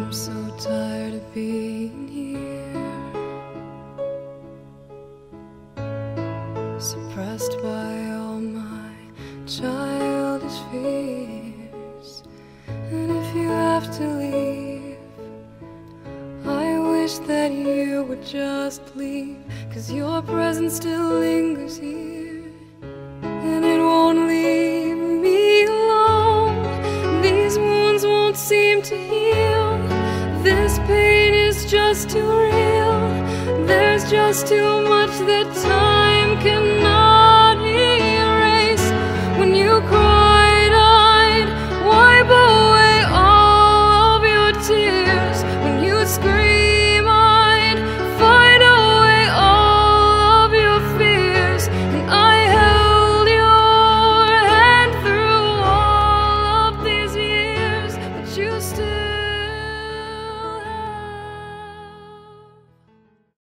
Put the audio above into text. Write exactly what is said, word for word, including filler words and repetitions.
I'm so tired of being here, suppressed by all my childish fears. And if you have to leave, I wish that you would just leave, 'cause your presence still lingers here, and it won't leave me alone. These wounds won't seem to heal. This pain is just too real. There's just too much that time cannot erase. When you cried, I'd wipe away all of your tears. When you scream, I'd fight away all of your fears. And I held your hand through all of these years, but you still